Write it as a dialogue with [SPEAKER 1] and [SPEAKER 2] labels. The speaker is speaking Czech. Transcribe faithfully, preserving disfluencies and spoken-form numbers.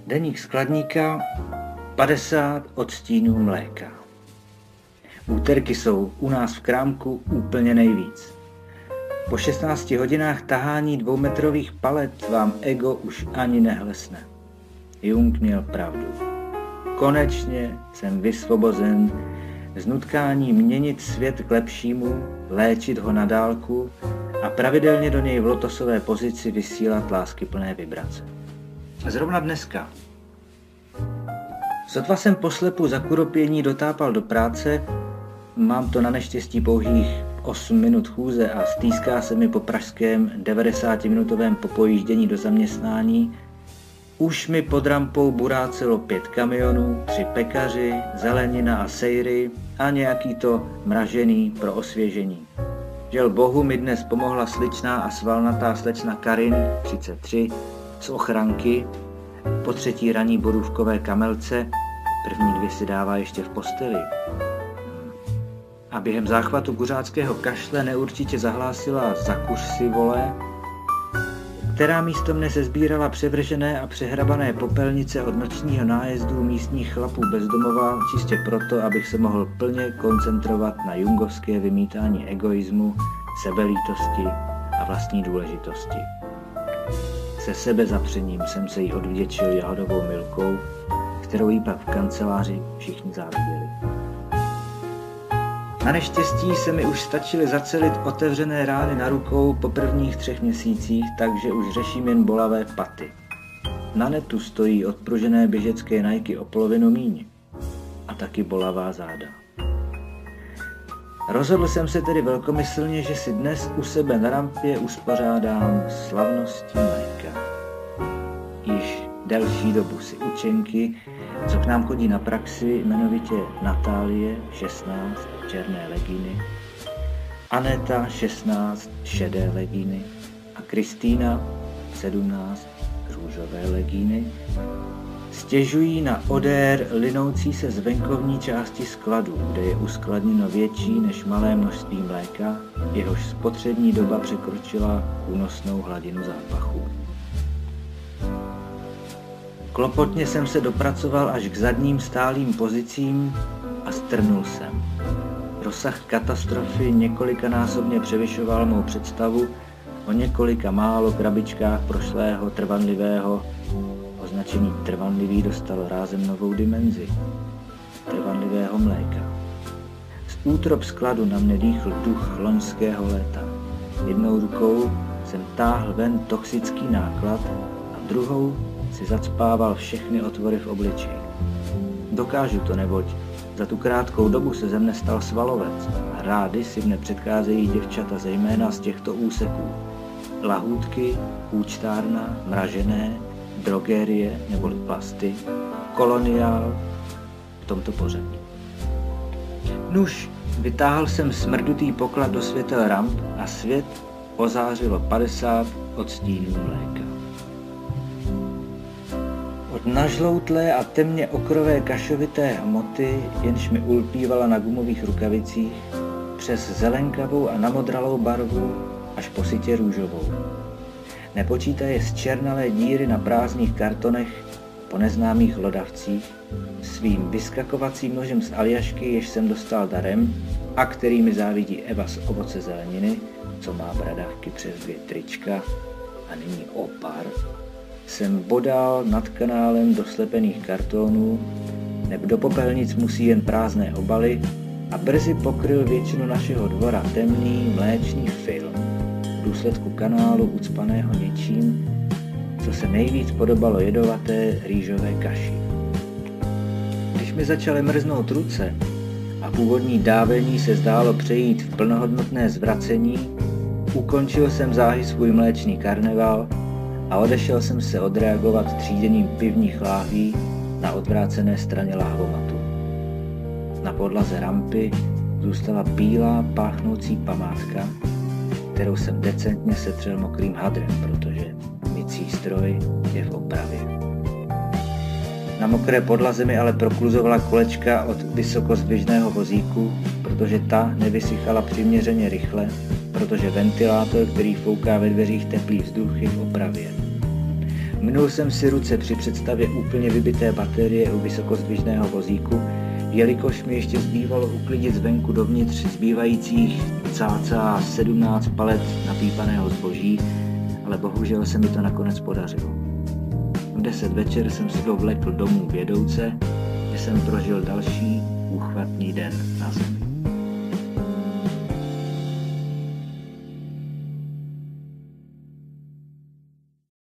[SPEAKER 1] Deník skladníka, padesát odstínů mléka. Úterky jsou u nás v krámku úplně nejvíc. Po šestnácti hodinách tahání dvoumetrových palet vám ego už ani nehlesne. Jung měl pravdu. Konečně jsem vysvobozen z nutkání měnit svět k lepšímu, léčit ho na dálku a pravidelně do něj v lotosové pozici vysílat láskyplné vibrace. Zrovna dneska. Sotva jsem poslepu za kuropění dotápal do práce, mám to na neštěstí pouhých osm minut chůze a stýská se mi po pražském devadesátiminutovém popojíždění do zaměstnání, už mi pod rampou burácelo pět kamionů, tři pekaři, zelenina a sejry a nějaký to mražený pro osvěžení. Žel bohu mi dnes pomohla sličná a svalnatá slečna Karin, třicet tři, z ochranky, po třetí raní borůvkové kamelce, první dvě si dává ještě v posteli. A během záchvatu kuřáckého kašle neurčitě zahlásila zakuř si vole, která místo mne sezbírala převržené a přehrabané popelnice od nočního nájezdu místních chlapů bezdomova, čistě proto, abych se mohl plně koncentrovat na jungovské vymítání egoismu, sebelítosti a vlastní důležitosti. Se sebezapřením jsem se jí odvděčil jahodovou milkou, kterou jí pak v kanceláři všichni záviděli. Na neštěstí se mi už stačily zacelit otevřené rány na rukou po prvních třech měsících, takže už řeším jen bolavé paty. Na netu stojí odpružené běžecké Nike o polovinu míň a taky bolavá záda. Rozhodl jsem se tedy velkomyslně, že si dnes u sebe na rampě uspořádám slavností mléka. Již delší dobu si učenky, co k nám chodí na praxi, jmenovitě Natálie, šestnáct, černé legíny, Aneta, šestnáct, šedé legíny a Kristýna, sedmnáct, růžové legíny, stěžují na odér linoucí se z venkovní části skladu, kde je uskladněno větší než malé množství mléka, jehož spotřební doba překročila únosnou hladinu zápachu. Klopotně jsem se dopracoval až k zadním stálým pozicím a strnul jsem. Rozsah katastrofy několikanásobně převyšoval mou představu o několika málo krabičkách prošlého trvanlivého. Označení trvanlivý dostalo rázem novou dimenzi. Trvanlivého mléka. Z útrop skladu na mne dýchl duch loňského léta. Jednou rukou jsem táhl ven toxický náklad a druhou si zacpával všechny otvory v obličeji. Dokážu to, neboť za tu krátkou dobu se ze mne stal svalovec a rády si mne předcházejí děvčata zejména z těchto úseků. Lahůdky, účtárna, mražené, drogérie neboli plasty, koloniál, v tomto pořadí. Nuž, vytáhl jsem smrdutý poklad do světel ramp a svět ozářilo padesát odstínů mléka. Od nažloutlé a temně okrové kašovité hmoty, jenž mi ulpívala na gumových rukavicích, přes zelenkavou a namodralou barvu až po sytě růžovou. Nepočítaje z černalé díry na prázdných kartonech po neznámých hlodavcích, svým vyskakovacím nožem z Aljašky, jež jsem dostal darem a který mi závidí Eva z ovoce zeleniny, co má bradavky přes dvě trička a nyní opar, jsem bodal nad kanálem do slepených kartonů, neb do popelnic musí jen prázdné obaly a brzy pokryl většinu našeho dvora temný mléčný film v důsledku kanálu ucpaného něčím, co se nejvíc podobalo jedovaté rýžové kaši. Když mi začaly mrznout ruce a původní dávení se zdálo přejít v plnohodnotné zvracení, ukončil jsem záhy svůj mléčný karneval a odešel jsem se odreagovat tříděním pivních láhví na odvrácené straně lahvomatu. Na podlaze rampy zůstala bílá páchnoucí památka, kterou jsem decentně setřel mokrým hadrem, protože mycí stroj je v opravě. Na mokré podlaze mi ale prokluzovala kolečka od vysokozdvižného vozíku, protože ta nevysychala přiměřeně rychle, protože ventilátor, který fouká ve dveřích teplý vzduch, je v opravě. Minul jsem si ruce při představě úplně vybité baterie u vysokozdvižného vozíku, jelikož mi ještě zbývalo uklidit zvenku dovnitř zbývajících cca sedmnáct palet napípaného zboží, ale bohužel se mi to nakonec podařilo. V deset večer jsem si dovlekl domů vědouce, že jsem prožil další úchvatný den na zemi.